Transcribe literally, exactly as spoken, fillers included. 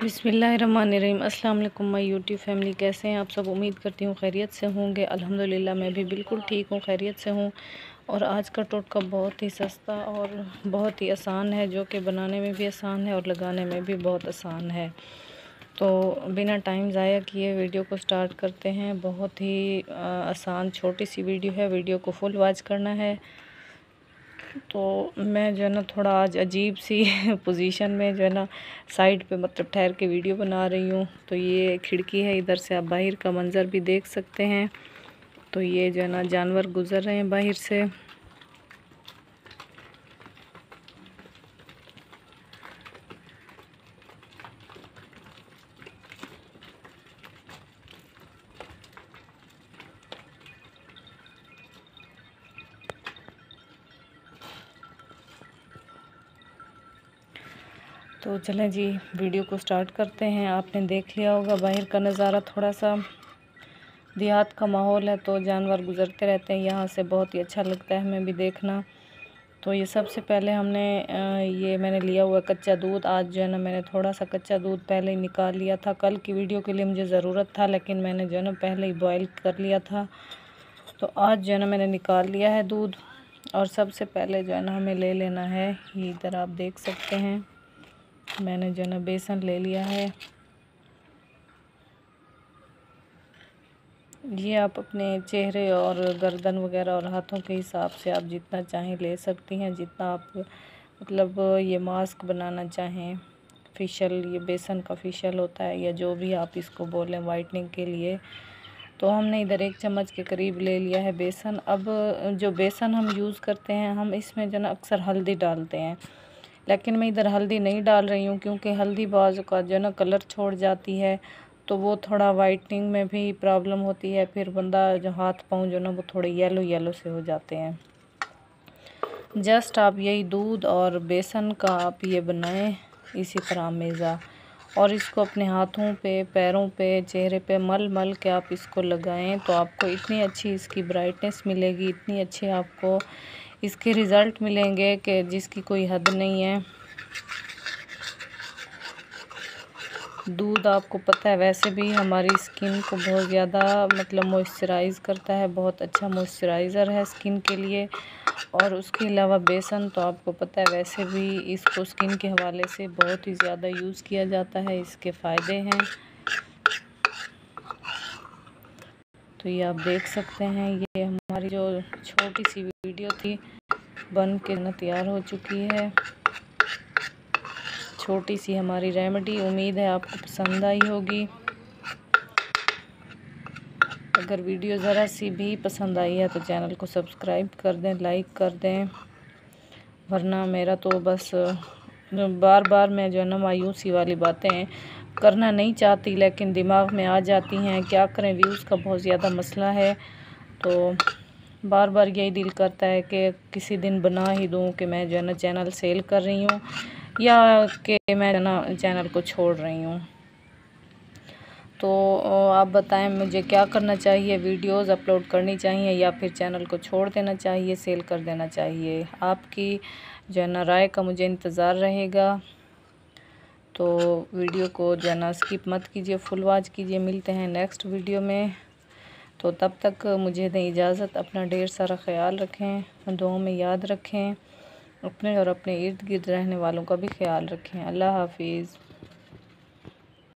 बिस्मिल्लाहिर्रहमानिर्रहीम। अस्सलाम वालेकुम माय यूट्यूब फैमिली, कैसे हैं आप सब? उम्मीद करती हूँ खैरियत से होंगे। अल्हम्दुलिल्लाह मैं भी बिल्कुल ठीक हूँ, खैरियत से हूँ। और आज का टोटका बहुत ही सस्ता और बहुत ही आसान है, जो कि बनाने में भी आसान है और लगाने में भी बहुत आसान है। तो बिना टाइम ज़ाया किए वीडियो को स्टार्ट करते हैं। बहुत ही आसान छोटी सी वीडियो है, वीडियो को फुल वॉच करना है। तो मैं जो है ना थोड़ा आज अजीब सी पोजीशन में जो है ना साइड पे मतलब ठहर के वीडियो बना रही हूँ। तो ये खिड़की है, इधर से आप बाहर का मंज़र भी देख सकते हैं। तो ये जो है ना जानवर गुज़र रहे हैं बाहर से। तो चलें जी, वीडियो को स्टार्ट करते हैं। आपने देख लिया होगा बाहर का नज़ारा, थोड़ा सा देहात का माहौल है, तो जानवर गुज़रते रहते हैं यहाँ से, बहुत ही अच्छा लगता है हमें भी देखना। तो ये सबसे पहले हमने ये मैंने लिया हुआ कच्चा दूध। आज जो है ना मैंने थोड़ा सा कच्चा दूध पहले ही निकाल लिया था, कल की वीडियो के लिए मुझे ज़रूरत था, लेकिन मैंने जो है ना पहले ही बॉईल कर लिया था। तो आज जो है ना मैंने निकाल लिया है दूध। और सबसे पहले जो है ना हमें ले लेना है, ये इधर आप देख सकते हैं, मैंने जो है ना बेसन ले लिया है। ये आप अपने चेहरे और गर्दन वगैरह और हाथों के हिसाब से आप जितना चाहें ले सकती हैं, जितना आप मतलब ये मास्क बनाना चाहें, फेशियल, ये बेसन का फेशियल होता है या जो भी आप इसको बोलें वाइटनिंग के लिए। तो हमने इधर एक चम्मच के करीब ले लिया है बेसन। अब जो बेसन हम यूज़ करते हैं, हम इसमें जो ना अक्सर हल्दी डालते हैं, लेकिन मैं इधर हल्दी नहीं डाल रही हूँ, क्योंकि हल्दी बाज़ का जो ना कलर छोड़ जाती है, तो वो थोड़ा वाइटनिंग में भी प्रॉब्लम होती है। फिर बंदा जो हाथ पाँव जो ना वो थोड़े येलो येलो से हो जाते हैं। जस्ट आप यही दूध और बेसन का आप ये बनाएं इसी तरह मेज़ा, और इसको अपने हाथों पे, पैरों पे, चेहरे पे मल मल के आप इसको लगाएं, तो आपको इतनी अच्छी इसकी ब्राइटनेस मिलेगी, इतनी अच्छी आपको इसके रिज़ल्ट मिलेंगे कि जिसकी कोई हद नहीं है। दूध आपको पता है वैसे भी हमारी स्किन को बहुत ज़्यादा मतलब मॉइस्चराइज़ करता है, बहुत अच्छा मॉइस्चराइज़र है स्किन के लिए। और उसके अलावा बेसन तो आपको पता है वैसे भी इसको स्किन के हवाले से बहुत ही ज़्यादा यूज़ किया जाता है, इसके फ़ायदे हैं। तो ये आप देख सकते हैं, ये हमारी जो छोटी सी वीडियो थी बन के ना तैयार हो चुकी है। छोटी सी हमारी रेमेडी, उम्मीद है आपको पसंद आई होगी। अगर वीडियो ज़रा सी भी पसंद आई है तो चैनल को सब्सक्राइब कर दें, लाइक कर दें, वरना मेरा तो बस बार बार मैं जो है ना मायूसी वाली बातें करना नहीं चाहती, लेकिन दिमाग में आ जाती हैं। क्या करें, व्यूज़ का बहुत ज़्यादा मसला है, तो बार बार यही दिल करता है कि किसी दिन बना ही दूँ कि मैं जो है ना चैनल सेल कर रही हूँ या कि मैं ना चैनल को छोड़ रही हूँ। तो आप बताएं मुझे क्या करना चाहिए, वीडियोस अपलोड करनी चाहिए या फिर चैनल को छोड़ देना चाहिए, सेल कर देना चाहिए? आपकी जो है ना राय का मुझे इंतज़ार रहेगा। तो वीडियो को जो है ना स्किप मत कीजिए, फुल वॉच कीजिए। मिलते हैं नेक्स्ट वीडियो में, तो तब तक मुझे दें इजाज़त। अपना ढेर सारा ख्याल रखें, दुआओं में याद रखें, अपने और अपने इर्द गिर्द रहने वालों का भी ख्याल रखें। अल्लाह हाफिज़।